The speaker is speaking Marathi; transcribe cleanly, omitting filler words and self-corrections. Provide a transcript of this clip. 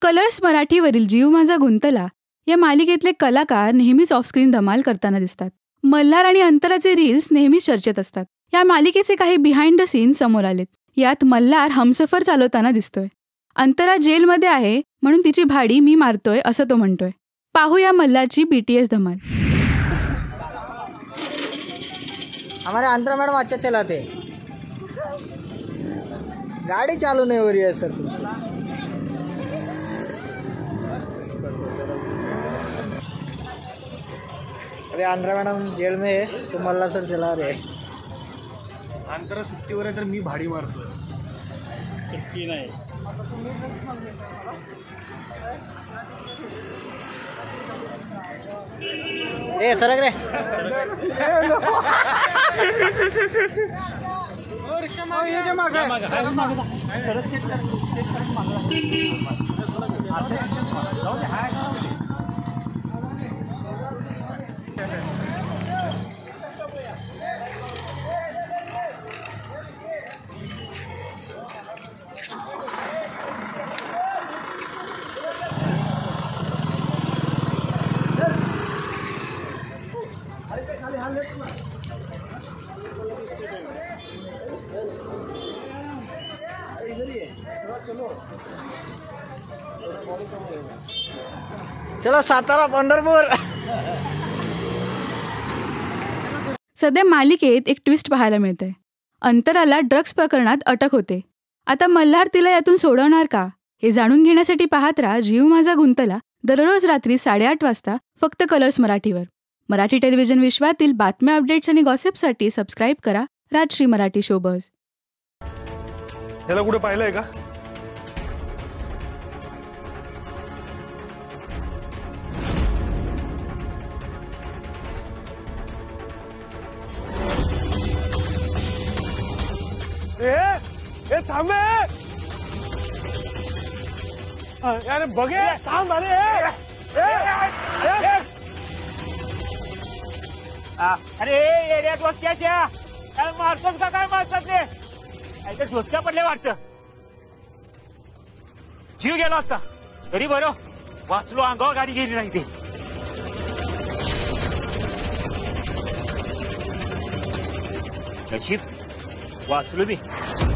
कलर्स मराठीवरील जीव माझा गुंतला या मालिकेतले कलाकार नेहमीच ऑफस्क्रीन धमाल करताना दिसतात. मल्हार आणि अंतराचे रील्स नेहमीच चर्चेत असतात. या मालिकेचे काही बिहाइंड द सीन समोर आलेत. यात मल्हार हमसफर चालवताना दिसतोय. अंतरा जेलमध्ये आहे म्हणून तिची भाडी मी मारतोय असं तो म्हणतोय. पाहूया मल्हारची BTS धमाल. हमारे अंतरा मैडम अच्छा चलाते, गाड़ी चालू नहीं हो रही है सर. अरे अंतरा मैडम जेल में है तो मल्हार सर चला रहे. अंतरा सुट्टीवर आहे तर मी भाडी मारतोय. सुट्टी नाही. ए सरक रे. चलो सातारा पंढरपूर. सध्या मालिकेत एक ट्विस्ट पाहायला मिळते. अंतराला ड्रग्ज प्रकरणात अटक होते. आता मल्हार तिला यातून सोडवणार का हे जाणून घेण्यासाठी पाहत राहा जीव माझा गुंतला दररोज रात्री 8:30 वाजता फक्त कलर्स मराठीवर. मराठी टेलिव्हिजन विश्वातील बातम्या, अपडेट्स आणि गॉसिपसाठी सबस्क्राईब करा राजश्री मराठी शोबज. याला कुठे पाहिलंय का? ए थांबे यार, बघे थांब. अरे अरे येड्या डोसक्याच्या काय मारतोस का? काय माणसातले ऐका डोसक्या पडले वाटतं. जीव गेला असता तरी बरं वाचलो. अंगावर गाडी गेली नाही ते. नशीब वाचलो मी.